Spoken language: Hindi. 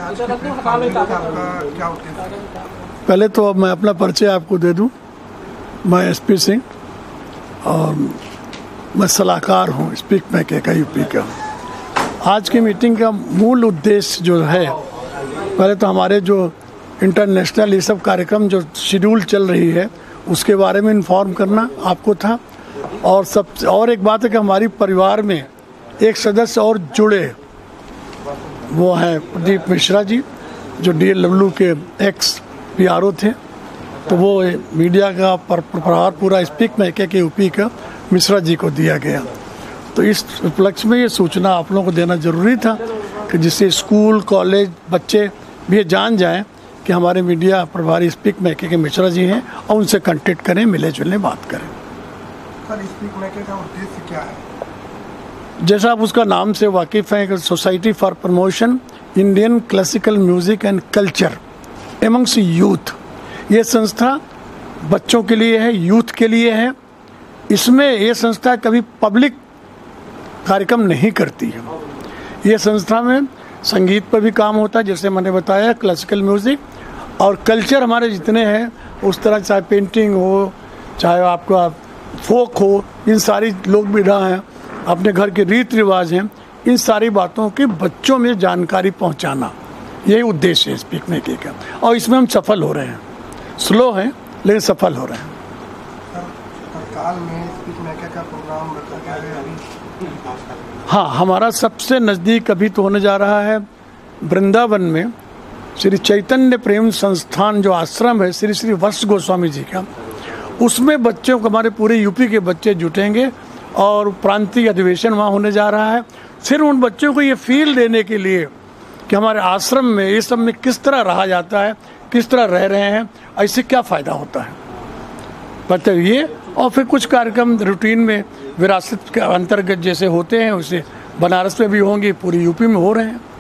क्या उद्देश्य? पहले तो अब मैं अपना परिचय आपको दे दूं। मैं एसपी सिंह और मैं सलाहकार हूं स्पीक मैके का यूपी का। आज की मीटिंग का मूल उद्देश्य जो है, पहले तो हमारे जो इंटरनेशनल ये सब कार्यक्रम जो शेड्यूल चल रही है उसके बारे में इन्फॉर्म करना आपको था। और एक बात है कि हमारी परिवार में एक सदस्य और जुड़े, वो हैं प्रदीप मिश्रा जी, जो DLW के एक्स PRO थे। तो वो मीडिया का प्रभार पूरा स्पीक मैके के यूपी का मिश्रा जी को दिया गया। तो इस उपलक्ष्य में ये सूचना आप लोगों को देना जरूरी था कि जिससे स्कूल कॉलेज बच्चे भी ये जान जाएं कि हमारे मीडिया प्रभारी स्पीक मैके के मिश्रा जी हैं और उनसे कांटेक्ट करें, मिले जुलने बात करें। सर, स्पीक मैके का उद्देश्य क्या है? जैसा आप उसका नाम से वाकिफ़ हैं, society for promotion Indian classical music and culture amongst youth. ये संस्था बच्चों के लिए है, यूथ के लिए है। इसमें ये संस्था कभी पब्लिक कार्यक्रम नहीं करती है। ये संस्था में संगीत पर भी काम होता है, जैसे मैंने बताया, क्लासिकल म्यूजिक और कल्चर हमारे जितने हैं उस तरह, चाहे पेंटिंग हो, चाहे आपका फोक हो, इन सारी लोक विधा हैं, अपने घर के रीति रिवाज हैं, इन सारी बातों की बच्चों में जानकारी पहुंचाना, यही उद्देश्य है स्पीक मैके का। और इसमें हम सफल हो रहे हैं, स्लो हैं लेकिन सफल हो रहे हैं। तत्काल में स्पीक मैके का प्रोग्राम रखा गया है अभी? हाँ, हमारा सबसे नज़दीक अभी तो होने जा रहा है वृंदावन में श्री चैतन्य प्रेम संस्थान जो आश्रम है श्री श्री वत्स गोस्वामी जी का। उसमें बच्चों को, हमारे पूरे यूपी के बच्चे जुटेंगे और प्रांतीय अधिवेशन वहाँ होने जा रहा है। सिर्फ उन बच्चों को ये फील देने के लिए कि हमारे आश्रम में ये सब में किस तरह रहा जाता है, किस तरह रह रहे हैं, ऐसे क्या फ़ायदा होता है बताइए। और फिर कुछ कार्यक्रम रूटीन में विरासत के अंतर्गत जैसे होते हैं, उसे बनारस में भी होंगे, पूरी यूपी में हो रहे हैं।